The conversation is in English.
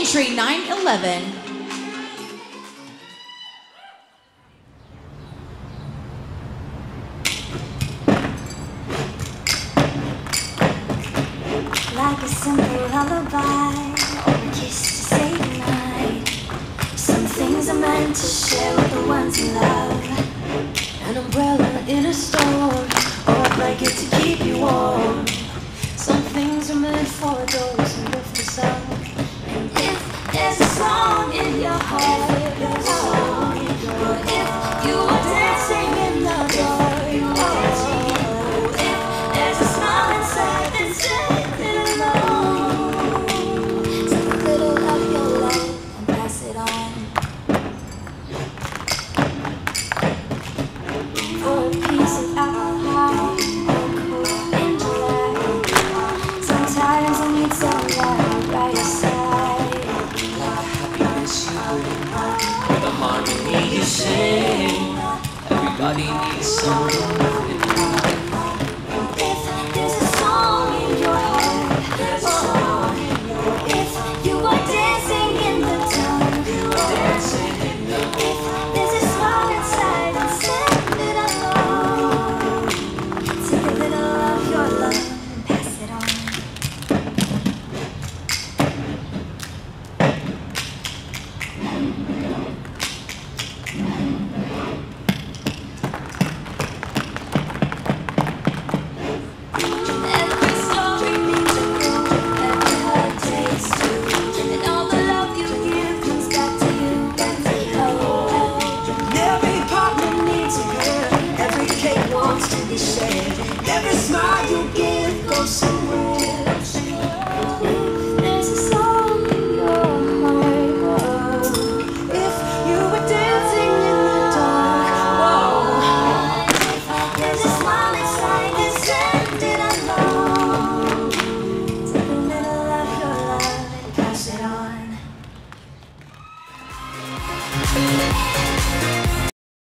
entry 911. Like a simple lullaby or a kiss to say goodnight. Some things are meant to share with the ones you love. An umbrella in a storm, or a blanket to keep you warm. Some things are meant for those who lift the sun. And if there's a song in your heart, there's a song in your heart. If you are dancing in the dark, if there's a smile inside, then sing it along. Take a little of your love and pass it on. For a piece of apple pie, cold in July. Sometimes I need someone by your side. Happiness you bring, with the harmony you sing. Everybody needs someone. If there's a song in your heart, there's a song in your heart. If you are dancing in the dark, if there's a smile inside, then send it along. Take a little of your love and pass it on. Every story needs a clue, every hurt takes two, and all the love you give comes back to you. Every partner needs a girl. Every cake wants to be shared. Every smile you give goes so